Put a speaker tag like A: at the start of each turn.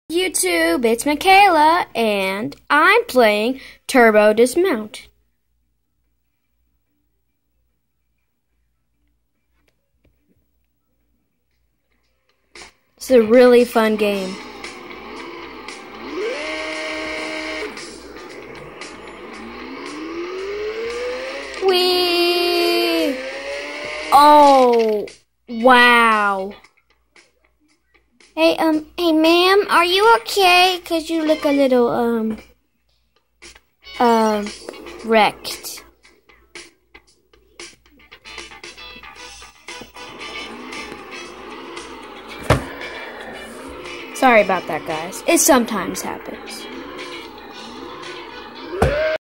A: YouTube, it's Michaela, and I'm playing Turbo Dismount. It's a really fun game. Whee! Oh, wow. Hey, ma'am, are you okay? 'Cause you look a little, wrecked. Sorry about that, guys. It sometimes happens.